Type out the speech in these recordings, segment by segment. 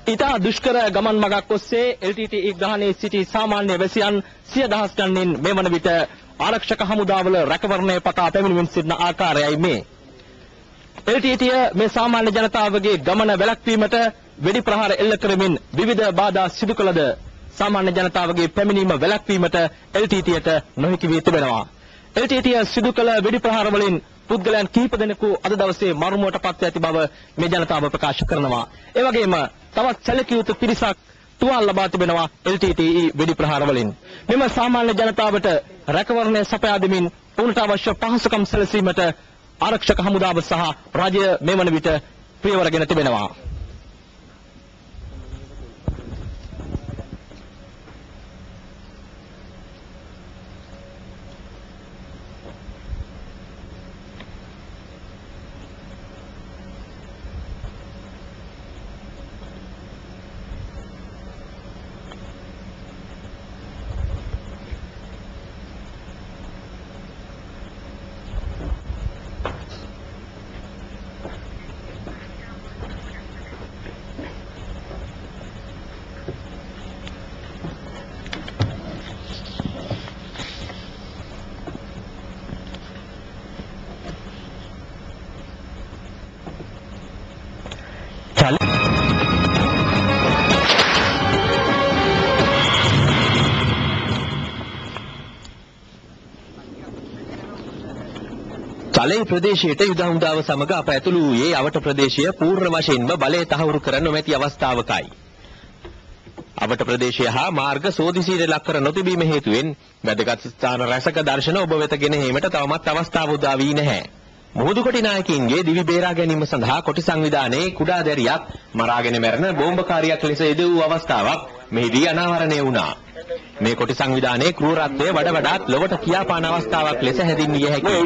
ඉතා දුෂ්කර ගමන් මගක් ඔස්සේ LTTE ග්‍රහණයේ සිටි සාමාන්‍ය වැසියන් 100,000 ගණනින් මේ වන විට ආරක්ෂක හමුදාවල රැකවරණය පතා පැමිණෙමින් සිටින ආකාරයයි මේ. LTTE මේ සාමාන්‍ය ජනතාවගේ ගමන වැළැක්වීමට වෙඩි ප්‍රහාර එල්ල කරමින් විවිධ බාධා සිදු කළද සාමාන්‍ය ජනතාවගේ පැමිණීම වැළැක්වීමට LTTEට නොහැකි වී තිබෙනවා. LTTE සිදු කළ වෙඩි ප්‍රහාර වලින් පුද්ගලයන් කිහිප දෙනෙකු අද දවසේ මරුමුවට පත් ඇති බව මේ ජනතාව ප්‍රකාශ කරනවා. ඒ වගේම තවත් සැලකිය යුතු පිරිසක් තුවාල ලබා තිබෙනවා LTTE වෙඩි ප්‍රහාර වලින්. මෙම සාමාන්‍ය ජනතාවට රැකවරණය සපයා දෙමින් ඔවුන්ට අවශ්‍ය පහසුකම් සැලසීමට ආරක්ෂක හමුදාව සහ රාජ්‍ය මේ වන විට පියවරගෙන තිබෙනවා. චලේ ප්‍රදේශයට යුද හමුදාව සමග අප ඇතුළු වූයේ අවට ප්‍රදේශය පූර්ණ වශයෙන්ම බලය තහවුරු කර නොමැති අවස්ථාවකයි. අවට ප්‍රදේශය හා මාර්ග සෝදිසියට ලක් කර නොතිබීම හේතුවෙන් වැදගත් ස්ථාන රැසක දර්ශන ඔබ වෙත ගෙන ඒමට තවමත් අවස්ථාව උදා වී නැහැ. මුහුදුකොටි නායකයින්ගේ දිවි බේරා ගැනීම සඳහා කොටි සංවිධානයේ කුඩා දැරියක් මරාගෙන මැරෙන බෝම්බකාරියක් ලෙස යෙදවූ අවස්ථාවක් මෙහිදී අනාවරණය වුණා. මේ කොටි සංවිධානයේ ක්‍රූරත්වය වඩාත් ලොවට කියාපාන අවස්ථාවක් ලෙස හැඳින්විය හැකියි.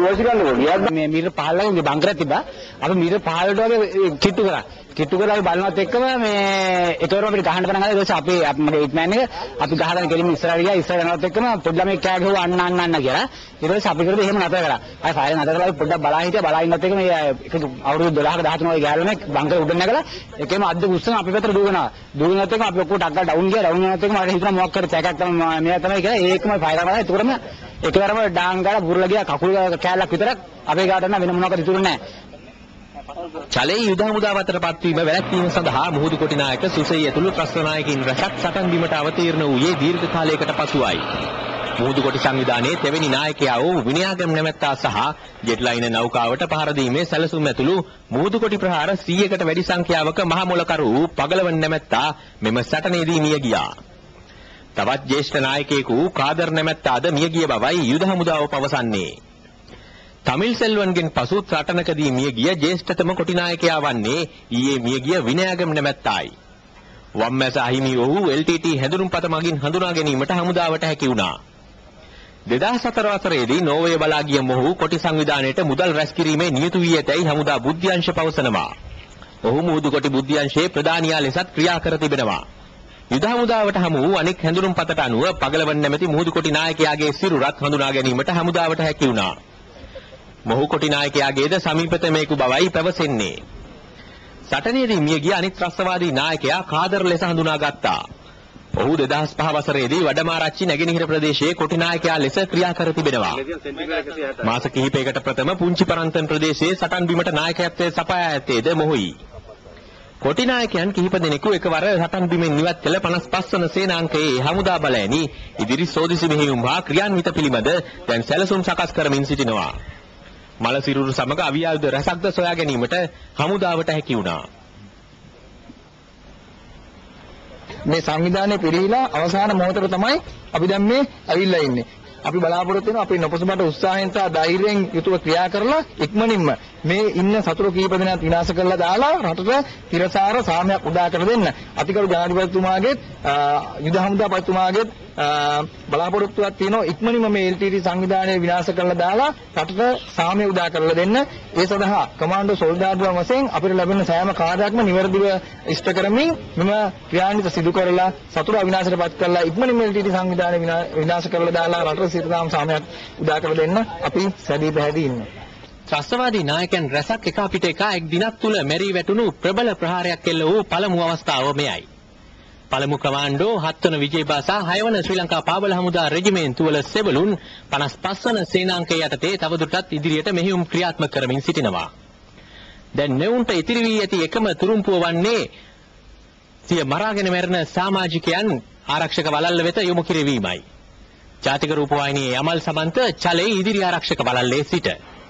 මේ මීටර 15 ගේ බංකරයක් තිබ්බා. අපි මීටර 15ට වගේ කිට්ටු කරා. කිට්ටු කරලා අපි බලනවත් එක්කම මේ ඒකවරම අපිට ගහන්න පටන් ගත්තා. ඊට පස්සේ අපි මගේ ඉක්මෑන් එක අපි ගහගෙන ගෙලින් ඉස්සරහට ගියා. ඉස්සරහට යනවත් එක්කම පොඩි ළමෙක් කෑ ගැහුවා අන්න කියලා. ඊට පස්සේ අපි කරේ එහෙම නතර කරා. ආයි ෆයර් නතර කරලා අපි පොඩ්ඩක් බලා හිටියා. බලා ඉන්නත් එක්කම මේ අවුරුදු 12ක 13ක වගේ ගෑල්ලමෙක් බංකර උඩ නැගලා ඒකෙම අද්ද කුස්සන අපි පැත්තට දුවනවා. දුවනත් එක්කම අපි ඔක්කොම ටක්කා ඩවුන් ගියා. ඩවුන් යනත් එක්කම මට හිතුණා මොකක් කර චැකක් තමයි මෙයා තමයි කියලා. ඒකම ෆයර් කරලා ඒකටම එකවරම ඩාන් ගාලා බුරලා ගියා. කකුල් කෑල්ලක් විතරක් අපේ ගාට නම් වෙන මොනවක්වත් ඉතුරු නැහැ. චලේ යුද හමුදාව අතර පත්වීම වැළැක්වීම සඳහා මුහුදුකොටි නායක සුසෙයි ඇතුළු ත්‍රස්ත නායකින් රැසක් සටන් බිමට අවතීර්ණ වූයේ දීර්ඝ කාලයකට පසුවයි. මුහුදුකොටි සංවිධානයේ තෙවැනි නායකයා වූ විනයාගම් නැමැත්තා සහ ජෙට්ලයින නෞකාවට පහර දීමේ සැලසුම් ඇතුළු මුහුදුකොටි ප්‍රහාර 100කට වැඩි සංඛ්‍යාවක මහ මොලකරු වූ පගලවන් නැමැත්තා මෙම සටනේදී මිය ගියා. තවත් ජ්‍යෙෂ්ඨ නායකයෙකු කාදර් නැමැත්තාද මිය ගිය බවයි යුද හමුදාව පවසන්නේ. තමිල් සෙල්වන්ගෙන් පසු සටනකදී මිය ගිය ජ්‍යෙෂ්ඨතම කොටි නායකයා වන්නේ ඊයේ මිය ගිය විනයාගම් නැමැත්තායි. වම්මැස අහිමි වූ LTT හැඳුනුම්පත මගින් හඳුනා ගැනීමට හමුදාවට හැකි වුණා. 2004 වසරේදී නෝර්වේ බලා ගිය මොහු කොටි සංවිධානයට මුදල් රැස් කිරීමේ නියුතු වී ඇතැයි හමුදා බුද්ධ්‍යංශ පවසනවා. ඔහු මුහුදුකොටි බුද්ධ්‍යංශයේ ප්‍රධානියා ලෙසත් ක්‍රියා කර තිබෙනවා. යුද හමුදාවට හමු වූ අනෙක් හැඳුනුම්පතට අනුව පගලවන් නැමැති මුහුදුකොටි නායකයාගේ සිරුරත් හඳුනා ගැනීමට හමුදාවට හැකි වුණා. මොහු කොටි නායකයාගේද සමීපතමයෙකු බවයි පැවසෙන්නේ. සටනේදී මිය ගිය අනිත් ත්‍රස්තවාදී නායකයා කාදර් ලෙස හඳුනාගත්තා. ඔහු 2005 වසරේදී වඩමාරච්චි නැගෙනහිර ප්‍රදේශයේ කොටි නායකයා ලෙස ක්‍රියා කර තිබෙනවා. මාස කිහිපයකට ප්‍රථම පුංචි පරන්තන් ප්‍රදේශයේ සටන් බිමට නායකත්වයේ සපයා ඇත්තේද මොහුයි. කොටි නායකයන් කිහිප දෙනෙකු එකවර සටන් බිමෙන් ඉවත් කළ 55 වන සේනාංකයේ හමුදා බලයනි ඉදිරි සෝදිසි මෙහෙයුම් හා ක්‍රියාන්විත පිළිබඳ දැන් සැලසුම් සකස් කරමින් සිටිනවා. මල සිරුරු සමග අවියායුධ රැසක්ද සොයා ගැනීමට හමුදාවට හැකි වුණා. මේ සංවිධානයේ පිරිහිලා අවසාන මොහොතේ තමයි අපි දැන් මේ ඇවිල්ලා ඉන්නේ. අපි බලාපොරොත්තු වෙනවා අපේ නොපසුබට උත්සාහයෙන් සහ ධෛර්යයෙන් යුතුව ක්‍රියා කරලා ඉක්මනින්ම මේ ඉන්න සතුරු කීප දෙනාත් විනාශ කරලා දාලා රටට තිරසාර සාමයක් උදා කර දෙන්න. අතිගරු ජනාධිපතිතුමාගේ යුද හමුදාපතිතුමාගේ බලාපොරොත්තුවක් තියෙනවා ඉක්මනින්ම මේ LTT සංවිධානය විනාශ කරලා දාලා රටට සාමය උදා කරලා දෙන්න. ඒ සඳහා කමාන්ඩෝ සොල්දාදුවන් වශයෙන් අපිට ලැබෙන සෑම කාර්යයක්ම නිවැරදිව ඉෂ්ට කරමින් මෙම ක්‍රියාන්විත සිදු කරලා සතුරු අවිනාශයටපත් කරලා ඉක්මනින්ම LTT සංවිධානය විනාශ කරලා දාලා රටට සිතනාම සාමයක් උදා කර දෙන්න අපි සැදී පැහැදී ඉන්නවා. ත්‍රස්තවාදී නායකයන් රැසක් එක අපිට එක් දිනක් තුල මෙරී වැටුණු ප්‍රබල ප්‍රහාරයක් එල්ල වූ පළමු අවස්ථාව මෙයයි. පළමු කමාන්ඩෝ 7 වන විජේබාසා 6 වන ශ්‍රී ලංකා පාබල හමුදා රෙජිමේන්තු වල සෙබළුන් 55 වන සේනාංකය යටතේ තවදුරටත් ඉදිරියට මෙහෙයුම් ක්‍රියාත්මක කරමින් සිටිනවා. දැන් නෙවුන්ට ඉතිරි වී ඇති එකම තුරුම්පුව වන්නේ සිය මරාගෙන මැරෙන සමාජිකයන් ආරක්ෂක වළල්ල වෙත යොමු කිරීමයි. ජාතික රූපවාහිනියේ යමල් සමන්ත චලේ ඉදිරි ආරක්ෂක වළල්ලේ සිට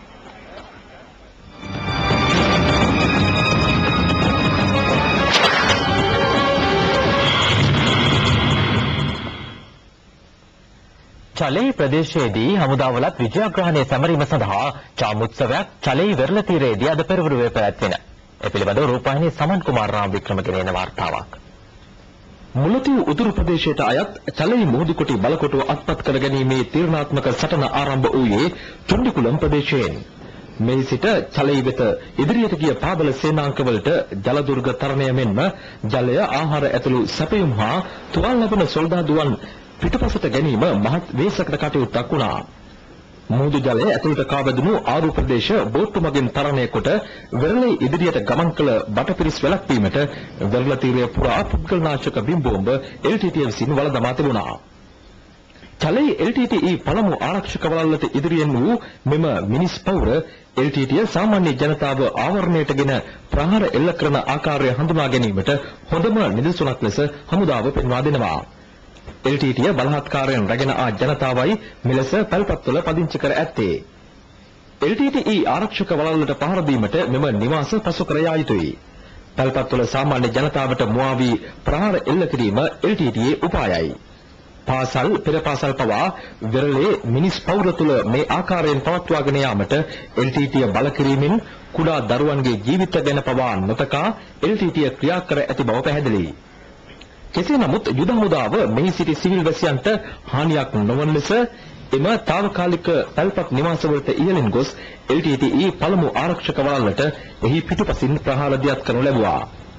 චලේ ප්‍රදේශයේදී හමුදාවලත් විජයග්‍රහණය සැමරීම සඳහා චාමුත්සවයක් චලේ වෙරළ තීරයේදී අද පෙරවරුවේ පැවැත්වින. ඒ පිළිබඳව රූපවාහිනියේ සමන් කුමාර රාම් වික්‍රමගෙනන වාර්තාවක්. මුලතිව් උතුරු ප්‍රදේශයට අයත් චලේ මුහුදුකොටි බලකොටුව අත්පත් කර ගැනීමේ තීරණාත්මක සටන ආරම්භ වූයේ තුන්ඩිකුලම් ප්‍රදේශයෙන්. මේ සිට චලේ වෙත ඉදිරියට ගිය පාබල සේනාංකවලට ජල දුර්ග තරණය මෙන්ම ජලය ආහාර ඇතුළු සැපයුම් හා තුවාල ලබන සොල්දාදුවන් පිටපසට ගැනීම මහත් වේසකට කටයුත්තක් වුණා. මුහුදු ජලය ඇතුළට කාවැදුණු ආරු ප්‍රදේශ බෝට්ටු මගින් තරණය කොට වෙරළේ ඉදිරියට ගමන් කළ බටපිරිස් වැළැක්වීමට වෙරළ තීරය පුරා පුද්ගලනාශක බිම්බෝම්බ LTTE විසින් වළදමා තිබුණා. චලේ LTTE පළමු ආරක්ෂක වළල්ලට ඉදිරියෙන් වූ මෙම මිනිස් පවුර LTTE සාමාන්‍ය ජනතාව ආවරණයටගෙන ප්‍රහාර එල්ල කරන ආකාරය හඳුනා ගැනීමට හොඳම නිදසුනක් ලෙස හමුදාව පෙන්වා දෙනවා. LTTE බලහත්කාරයෙන් රැගෙන ආ ජනතාවයි මෙලෙස පැල්පත්වල පදිංචි කර ඇත්තේ. LTTE ආරක්ෂක වළල්ලට පහර දීමට මෙම නිවාස පසු කර යා යුතුයි. පැල්පත්වල සාමාන්‍ය ජනතාවට මුවා වී ප්‍රහාර එල්ල කිරීම LTTE උපායයි. පාසල් පෙර පාසල් පවා වෙරළේ මිනිස් පවුර තුළ මේ ආකාරයෙන් පවත්වාගෙන යාමට LTTE බල කිරීමෙන් කුඩා දරුවන්ගේ ජීවිත ගැන පවා නොතකා LTTE ක්‍රියා කර ඇති බව පැහැදිලියි. කෙසේ නමුත් යුද හමුදාව මෙහි සිටි සිවිල් වැසියන්ට හානියක් නොවන ලෙස එම తాවකාලික පැල්පත් නිවාසවලට ඉහළින් ගොස් LTTE පළමු ආරක්ෂක වළල්ලට එහි පිටුපසින් ප්‍රහාර දියත් කරනු ලැබුවා.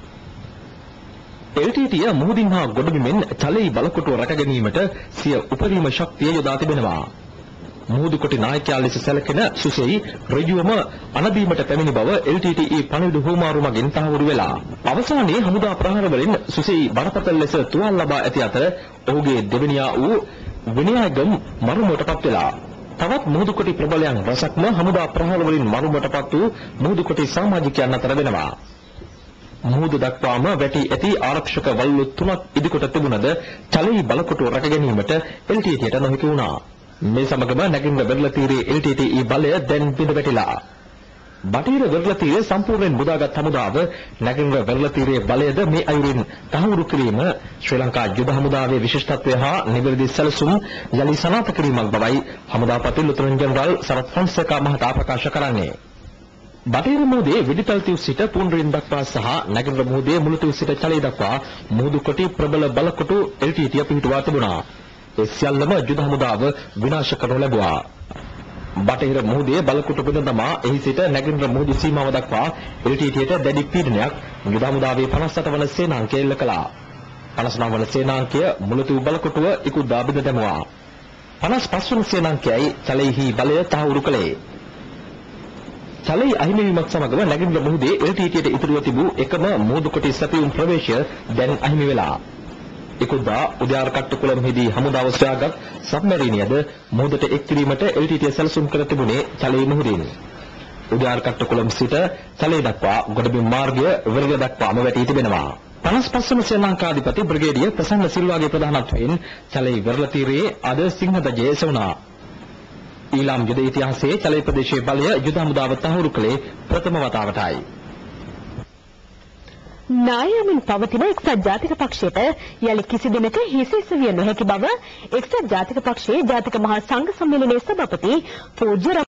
LTTE මුහුදින් හා ගොඩබිමෙන් චලෙහි බලකොටුව රැක ගැනීමට සිය උපරිම ශක්තිය යොදා තිබෙනවා. මුහුදු කොටි නායකයා ලෙස සැලකෙන සුසෙයි රජුවම අනදීමට පැමිණි බව LTTE පණිවිඩ හුවමාරු මගින් තහවුරු වෙලා. අවසානයේ හමුදා ප්‍රහාර වලින් සුසෙයි බරපතල ලෙස තුවාල ලබා ඇති අතර ඔහුගේ දෙවෙනියා වූ විනයගම් මරුමුවටපත් වෙලා. තවත් මුහුදු කොටි ප්‍රබලයන් රසක්ම හමුදා ප්‍රහාර වලින් මරුමුවටපත් වූ මුහුදු කොටි සමාජිකයන් අතර වෙනවා. මුහුදු දක්වාම වැටි ඇති ආරක්ෂක වළලු 3ක් ඉදිකොට තිබුණද චලෙහි බලකොටුව රැක ගැනීමට LTTEට නොහැකි වුණා. මේ සමගම නැගින්න වෙරළ තීරයේ LTTE බලය දැන් බිඳ වැටිලා. බටහිර වෙරළ තීරය සම්පූර්ණයෙන් මුදාගත් හමුදාව නැගින්න වෙරළ තීරයේ බලයද මේ අයුරින් තහවුරු කිරීම ශ්‍රී ලංකා යුද හමුදාවේ විශිෂ්ටත්වය හා නිවැරදි සැලසුම් යලි සනාථ කිරීමක් බවයි හමුදාපති ලුතනන් ජෙනරාල් සරත් ෆොන්සේකා මහතා ප්‍රකාශ කරන්නේ. බටහිර මුහුදේ විදිතල්තිව් සිට පුන්රින් දක්වා සහ නැගින්න මුහුදේ මුලතිව් සිට චලේ දක්වා මුහුදු කොටි ප්‍රබල බලකොටු LTTE පිහිටුවා තිබුණා. ඒ සියල්ලම යුද හමුදාව විනාශ කරනු ලැබුවා. බටහිර මුහුදේ බලකොටු බඳමා එහි සිට නැගින්න මුහුදු සීමාව දක්වා LTTEට දැඩි පීඩනයක් යුද හමුදාවේ 58 වන සේනාංකය එල්ල කළා. 59 වන සේනාංකය මුලතිව් බලකොටුව ඉක්ුදා බිඳ දැමුවා. 55 වන සේනාංකයයි චලෙහි බලය තහවුරු කළේ. චලෙහි අහිමිවීමත් සමගම නැගින්න මුහුදේ LTTEට ඉතුරුව තිබූ එකම මුහුදු කොටි සැපයුම් ප්‍රවේශය දැන් අහිමි වෙලා. ඉකුදා උද්‍යාර කට්ටුකුලම්හිදී හමුදාව සොයාගත් සබ්මරීනියද මුහුදට එක් කිරීමට LTTE සැලසුම් කර තිබුණේ චලේ මුහුදින්. උද්‍යාර කට්ටුකුලම් සිට චලේ දක්වා ගොඩබිම් මාර්ගය වෙරළ දක්වාම වැටී තිබෙනවා. 55 වන ශ්‍රී බ්‍රිගේඩියර් ප්‍රසන්න සිල්වාගේ ප්‍රධානත්වයෙන් චලේ වෙරළ තීරයේ අද සිංහදජය එසවුණා. ඊළාම් යුද ඉතිහාසයේ චලේ ප්‍රදේශයේ බලය යුද හමුදාව තහවුරු කළේ ප්‍රථම වතාවටයි. නායමින් පවතින එක්සත් ජාතික පක්ෂයට යලි කිසි දිනක හිසෙසවිය නොහැකි බව එක්සත් ජාතික පක්ෂයේ ජාතික මහා සංඝ සම්මේලනයේ සභාපති පූජ්‍ය